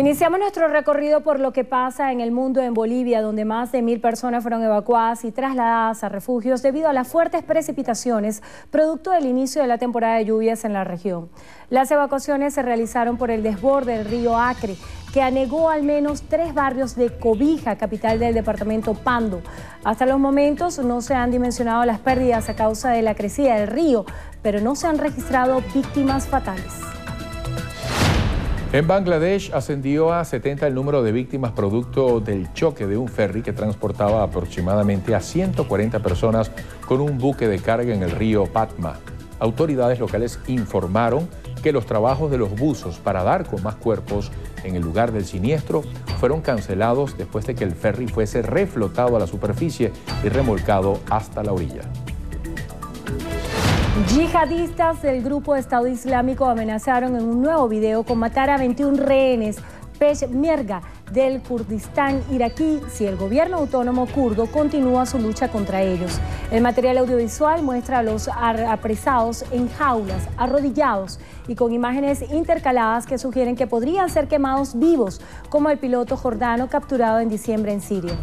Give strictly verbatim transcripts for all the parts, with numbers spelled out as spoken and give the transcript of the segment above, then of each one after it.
Iniciamos nuestro recorrido por lo que pasa en el mundo en Bolivia, donde más de mil personas fueron evacuadas y trasladadas a refugios debido a las fuertes precipitaciones, producto del inicio de la temporada de lluvias en la región. Las evacuaciones se realizaron por el desborde del río Acre, que anegó al menos tres barrios de Cobija, capital del departamento Pando. Hasta los momentos no se han dimensionado las pérdidas a causa de la crecida del río, pero no se han registrado víctimas fatales. En Bangladesh ascendió a setenta el número de víctimas producto del choque de un ferry que transportaba aproximadamente a ciento cuarenta personas con un buque de carga en el río Patma. Autoridades locales informaron que los trabajos de los buzos para dar con más cuerpos en el lugar del siniestro fueron cancelados después de que el ferry fuese reflotado a la superficie y remolcado hasta la orilla. Yihadistas del grupo Estado Islámico amenazaron en un nuevo video con matar a veintiún rehenes peshmerga del Kurdistán iraquí si el gobierno autónomo kurdo continúa su lucha contra ellos. El material audiovisual muestra a los apresados en jaulas, arrodillados y con imágenes intercaladas que sugieren que podrían ser quemados vivos, como el piloto jordano capturado en diciembre en Siria.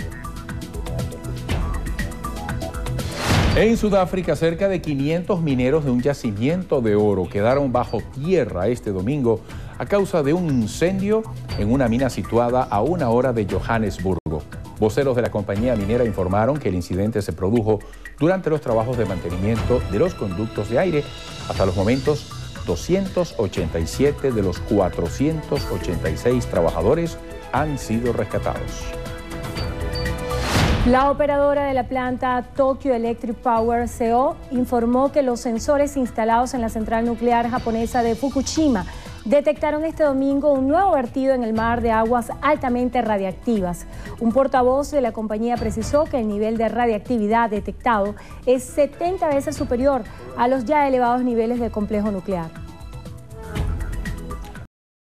En Sudáfrica, cerca de quinientos mineros de un yacimiento de oro quedaron bajo tierra este domingo a causa de un incendio en una mina situada a una hora de Johannesburgo. Voceros de la compañía minera informaron que el incidente se produjo durante los trabajos de mantenimiento de los conductos de aire. Hasta los momentos, doscientos ochenta y siete de los cuatrocientos ochenta y seis trabajadores han sido rescatados. La operadora de la planta Tokyo Electric Power C O informó que los sensores instalados en la central nuclear japonesa de Fukushima detectaron este domingo un nuevo vertido en el mar de aguas altamente radiactivas. Un portavoz de la compañía precisó que el nivel de radiactividad detectado es setenta veces superior a los ya elevados niveles del complejo nuclear.